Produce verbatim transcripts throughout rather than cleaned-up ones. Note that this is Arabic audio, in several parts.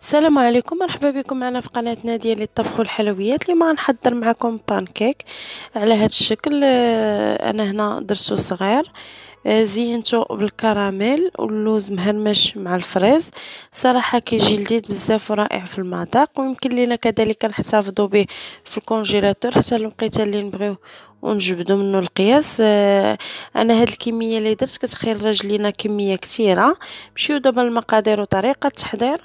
السلام عليكم، مرحبا بكم معنا في قناتنا ديال الطبخ والحلويات. اليوم غنحضر معكم بانكيك على هذا الشكل. آه، انا هنا درتو صغير، آه، زينته بالكراميل واللوز مهرمش مع الفريز. صراحه كيجي لذيذ بزاف ورائع في المذاق، ويمكن لينا كذلك نحتفظوا به في الكونجيلاتور حتى الوقيته اللي نبغيو ونجبدوا منه القياس. آه، انا هاد الكميه اللي درت كتخرج لينا كميه كثيره. نمشيو دابا المقادير وطريقه التحضير.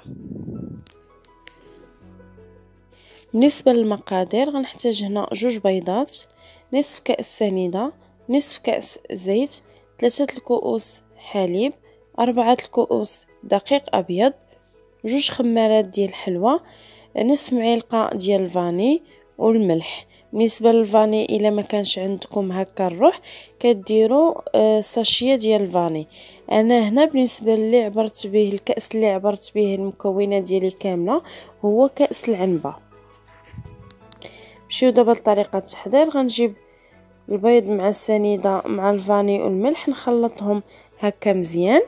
بالنسبة للمقادير غنحتاج هنا جوج بيضات، نصف كأس سنيدة، نصف كأس زيت، ثلاثة الكؤوس حليب، أربعة الكؤوس دقيق أبيض، جوج خمارات ديال الحلوى، نصف معلقة ديال الفاني والملح. بالنسبه للفاني الا ما كانش عندكم هكا الروح كديروا آه ساشيه ديال الفاني. انا هنا بالنسبه اللي عبرت به الكاس اللي عبرت به المكونات ديالي كامله هو كاس العنبه. نمشيو دابا لطريقه التحضير. غنجيب البيض مع السنيده مع الفاني والملح نخلطهم هكا مزيان.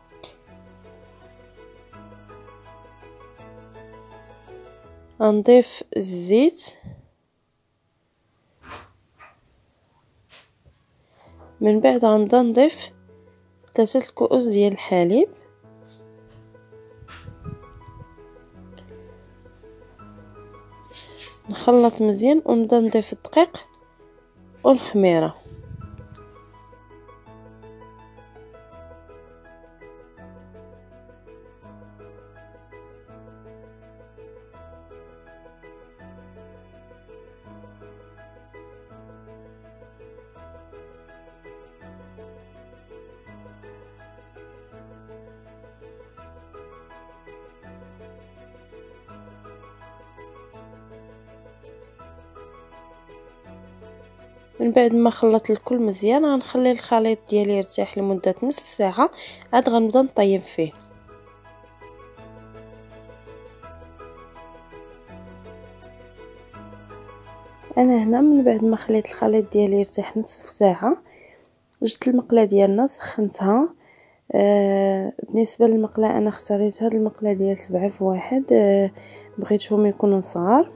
غنضيف الزيت، من بعد غنبدا نضيف ثلاثة الكؤوس ديال الحليب، نخلط مزيان ونبدا نضيف الدقيق والخميره. من بعد ما خلطت الكل مزيان غنخلي الخليط ديالي يرتاح لمده نصف ساعه، عاد غنبدا نطيب فيه. انا هنا من بعد ما خليت الخليط ديالي يرتاح نصف ساعه جبت المقله ديالنا سخنتها. آه بالنسبه للمقله انا اختاريت هاد المقله ديال سبعة في واحد، آه بغيتهم يكونوا صغار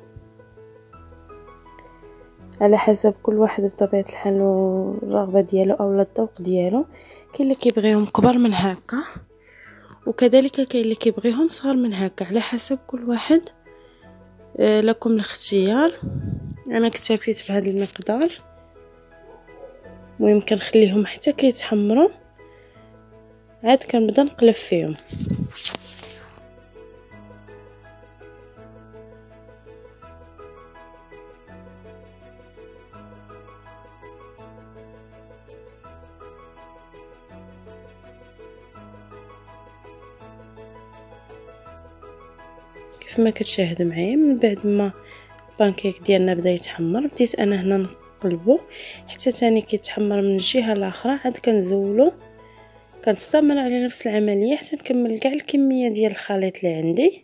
على حسب كل واحد بطبيعه الحال والرغبه ديالو او الذوق ديالو. كاين اللي كيبغيهم كبر من هكا، وكذلك كاين اللي كيبغيهم صغار من هكا، على حسب كل واحد. آه لكم الاختيار. انا اكتفيت بهذا المقدار، ويمكن نخليهم حتى كيتحمروا عاد كنبدا نقلب فيهم. كيف ما كتشاهدوا معايا من بعد ما البانكيك ديالنا بدا يتحمر بديت انا هنا نقلبو حتى ثاني كيتحمر من الجهه الاخرى، عاد كنزولو كنستمر على نفس العمليه حتى نكمل كاع الكميه ديال الخليط اللي عندي.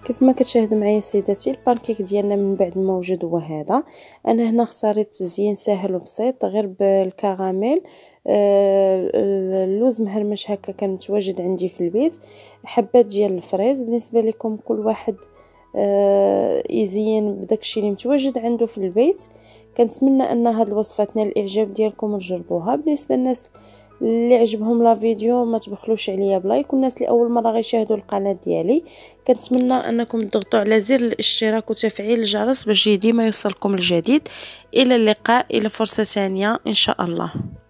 كيف ما كتشاهدوا معايا سيداتي البانكيك ديالنا من بعد الموجود هو هذا. انا هنا اختاريت تزيين ساهل وبسيط غير بالكراميل، آه اللوز مهرمش هكا كان متواجد عندي في البيت، حبات ديال الفريز. بالنسبه لكم كل واحد آه يزين بداكشي اللي متواجد عنده في البيت. كنتمنى ان هاد الوصفه تنال الاعجاب ديالكم وتجربوها. بالنسبه للناس اللي عجبهم لا فيديو ما تبخلوش عليا بلايك، والناس اللي اول مره غيشاهدوا القناه ديالي كنتمنى انكم تضغطوا على زر الاشتراك وتفعيل الجرس باش ديما يوصلكم الجديد. الى اللقاء، الى فرصه ثانيه ان شاء الله.